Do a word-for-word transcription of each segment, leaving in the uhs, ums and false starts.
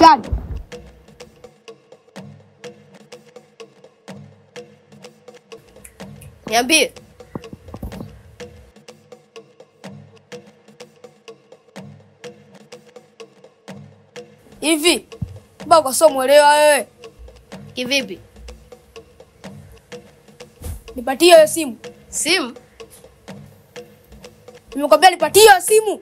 Sana. Niambie. Hivi, baba sio muelewa wewe. Kivipi? Nipatie hiyo simu. Simu? Nimekwambia nipatie hiyo simu.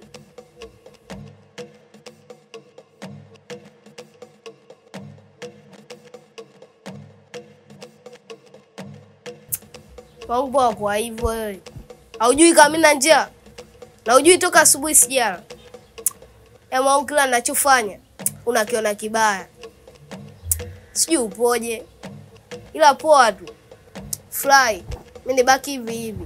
Mambo kwa hivyo wewe. Haujui kama mimi na njaa. Na hujui toka asubuhi sijala. Ya mwangu kila ninachofanya unakiona kibaya. Sijui upoje. Ila poa tu. Fly. Mimi nibaki hivi hivi.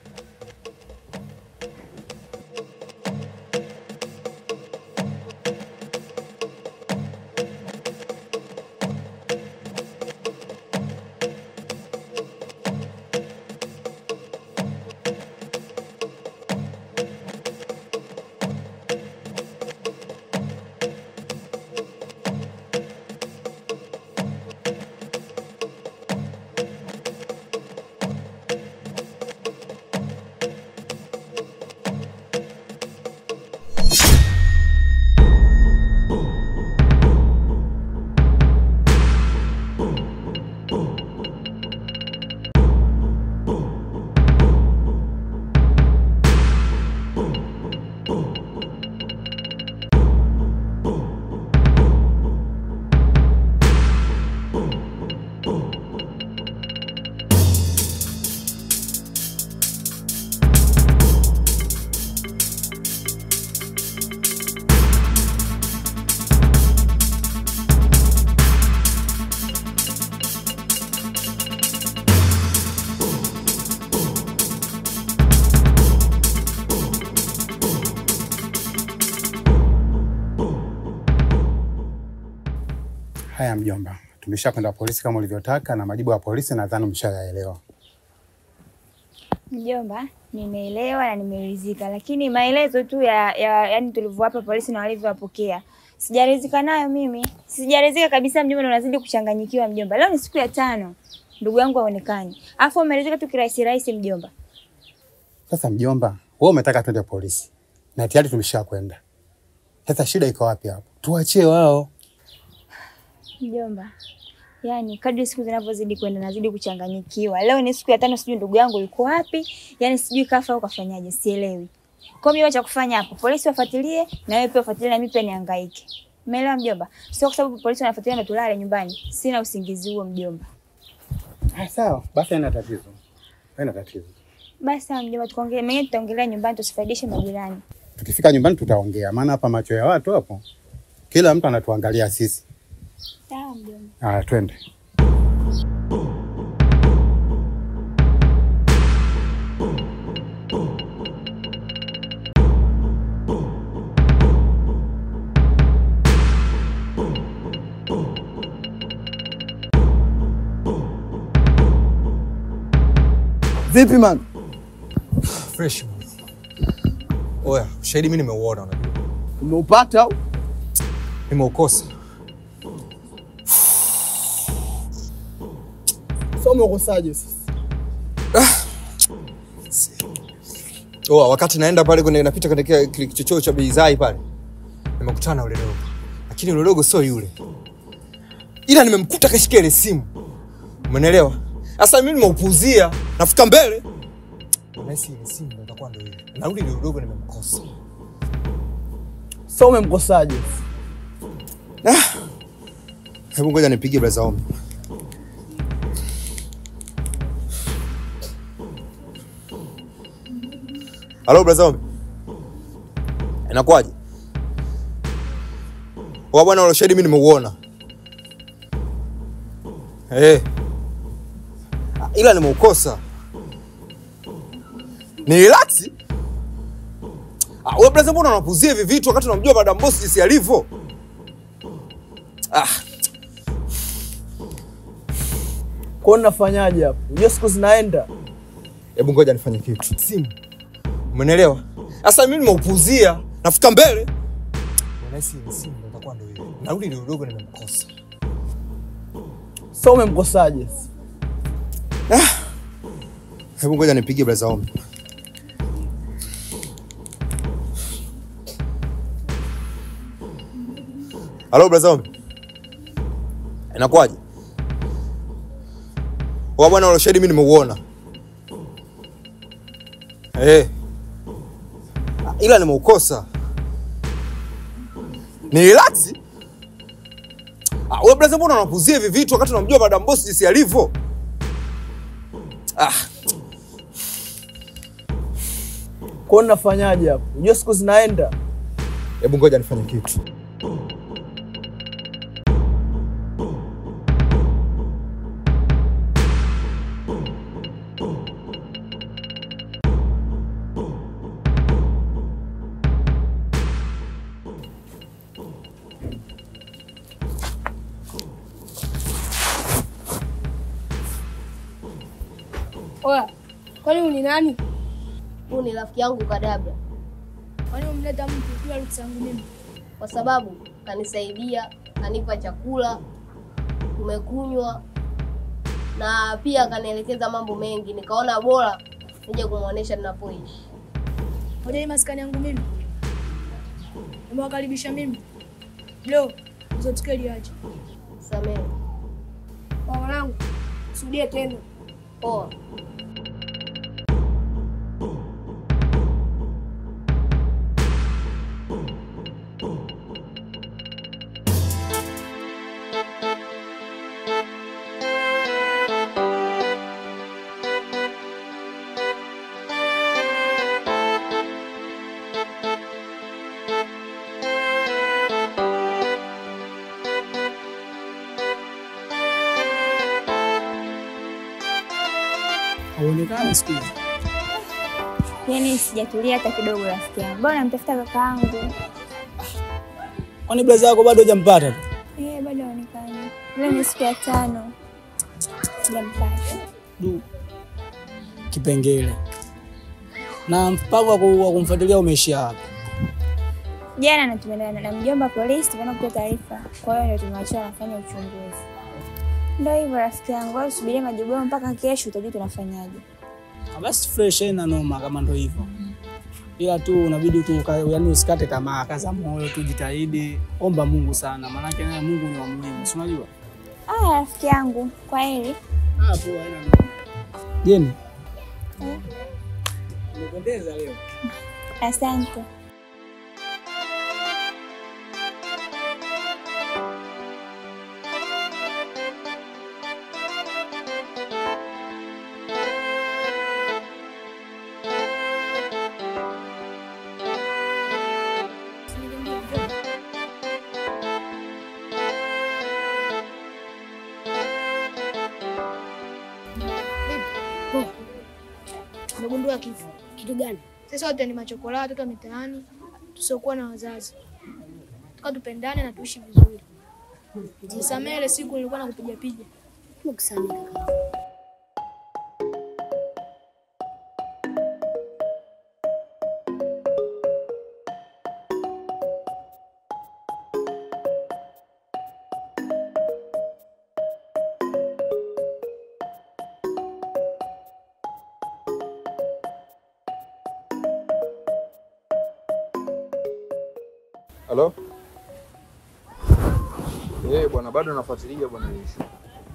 Haya mjomba, tumeshakwenda polisi kama ulivyotaka na majibu ya polisi nadhani umeshayaelewa. Mjomba, nimeelewa na nimeridhika, lakini maelezo tu ya, ya yani tulivyowapa polisi na walivyowapokea sijaridhika nayo mimi. Sijaridhika kabisa mjomba, na unazidi kuchanganyikiwa mjomba. Leo ni siku ya tano. Ndugu yangu haonekani. Alafu umeridhika tu kirahisi rahisi mjomba. Sasa mjomba, wewe umetaka twende polisi. Na tayari tumeshakwenda. Sasa shida iko wapi hapo? Tuachie wao. Mjomba, yani kadri siku zinavyozidi kwenda nazidi kuchanganyikiwa. Leo ni siku ya tano, sijui ndugu yangu yuko wapi, yani sijui kafa au kafanyaje, sielewi. Kwa hiyo acha kufanya hapo, polisi wafuatilie na wewe pia ufuatilie na mimi pia nihangaike. Umeelewa mjomba? Sio kwa sababu polisi wanafuatilia na tulale nyumbani. Sina usingizi huo mjomba. Ah sawa, basi haina tatizo. Haina tatizo. Basi sawa mjomba, tukaongea, mimi tutaongelea nyumbani tusifaidishe majirani. Tukifika nyumbani tutaongea, maana hapa macho ya watu hapo. Kila mtu anatuangalia sisi. Sawa mjomba. Ah, twende. Vipi man? Fresh. Oya, shahidi mimi nimeuona unajua. Umeupata au? Nimeukosa. Sasa umekosaje sasa? Ah. Oa, wakati naenda pale kwenye napita katika kile kichochoo cha Beizai pale. Nimekutana na yule dogo. Lakini yule dogo sio yule. Ila nimemkuta kashika ile simu. Umeelewa? Sasa mimi nimeupuzia, nafika mbele. Unahisi ile simu ndio itakuwa ndio ile. Na yule dogo nimemkosa. Sasa umemkosaje? Ah. Hebu ngoja nipige blaza wangu. Halo blaza wangu. Inakuaje? Wa bwana wale shahidi mimi nimeuona. Eh. Hey. Ila nimeukosa. Ni relax? Ah, wewe blaza mbona unapuzia hivi vitu wakati unamjua madam boss jinsi alivyo? Ah. Kwa unafanyaje hapo? Hiyo siku zinaenda. Hebu ngoja nifanye kitu. Simu. Umeelewa? Sasa mimi nimeupuzia, nafika mbele. Nasi ni simu ndo itakuwa ndio hiyo. Narudi ndio dogo nimemkosa. So umemkosaje? Ah. Hebu ngoja nipige brother Ombi. Hello brother Ombi. Inakuaje? Wa bwana ule shahidi mimi nimeuona. Eh. Ila nimeukosa. Ni relax. Ah, wewe brother mbona unapuzia hivi vitu wakati unamjua madam boss jinsi alivyo? Ah. Kwa nini nafanyaje hapo? Unajua siku zinaenda. Hebu ngoja nifanye kitu. Oya, kwani ni nani? Huyu ni rafiki yangu Kadabra. Kwani umleta mtu bila ruhusa yangu mimi? Kwa sababu kanisaidia, kanipa chakula, tumekunywa na pia kanielekeza mambo mengi. Nikaona bora nije kumuonesha ninapoishi. Hoja hii maskani yangu mimi. Umewakaribisha mimi. Leo uzotukeli aje. Samehe. Kwa mwanangu, sudie tena. Poa. Haonekani siku hizi. Yaani sijatulia hata kidogo rafiki yangu. Bwana namtafuta kakaangu. Kwani blaza yako bado hujampata tu? Eh, bado haonekani. Leo ni siku ya tano. Sijampata. Du. Kipengele. Na mpango wa kumfuatilia umeishia hapa. Jana natumana na mjomba polisi tukaenda kutoa taarifa. Kwa hiyo ndio tumewachia wanafanya uchunguzi. Ndio hivyo rafiki yangu, wewe subiria majibu mpaka kesho utajua tunafanyaje. Basi fresh na noma kama ndio hivyo. Ila tu unabidi tu yaani usikate tamaa, kaza moyo tu, jitahidi, omba Mungu sana, maana yake naye Mungu ni wa muhimu, si unajua? Ah, rafiki yangu, kwa heri. Ah, poa haina noma. Jeni. Eh. Umependeza leo. Asante. Umegundua kitu? Kitu gani? Sasa wote ni machokola, watoto wa mitaani, tusiokuwa na wazazi. Tukatupendane na tuishi vizuri. Nisamehe ile siku nilikuwa nakupiga piga. Nikusamehe kaka. Halo? Eh, bwana bado nafuatilia bwana issue.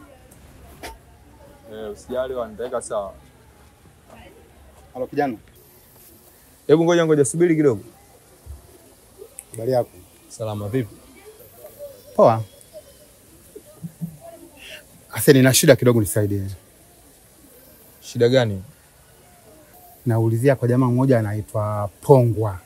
Eh, usijali wanitaweka sawa. Halo kijana. Hebu ngoja ngoja subiri kidogo. Habari yako? Salama vipi? Poa. Asa nina shida kidogo nisaidie. Shida gani? Naulizia kwa jamaa mmoja anaitwa Pongwa.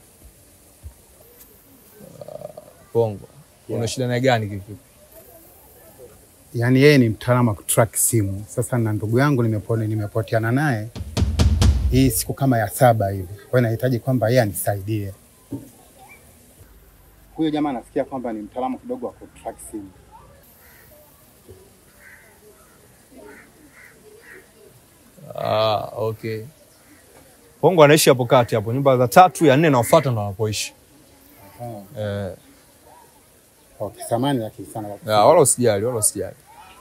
Pongwa. Yeah. Una shida na gani kivipi? Yaani yeye ni mtaalamu wa kutrack simu. Sasa na ndugu yangu nimepone nimepoteana naye hii siku kama ya saba hivi. Kwa hiyo nahitaji kwamba yeye anisaidie. Huyo jamaa nasikia kwamba ni mtaalamu kidogo wa kutrack simu. Ah, okay. Pongwa anaishi hapo kati hapo, nyumba za tatu ya nne naofuata ndo anapoishi. Aha. Eh. Okay, samani lakini sana. Ya, wala usijali, wala usijali.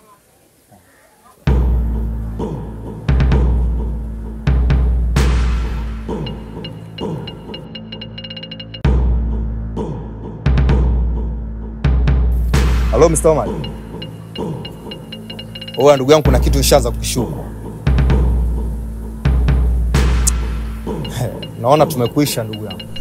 Hello mister Omar. Oa ndugu yangu kuna kitu nishaanza kukishuku. Naona tumekuisha ndugu yangu.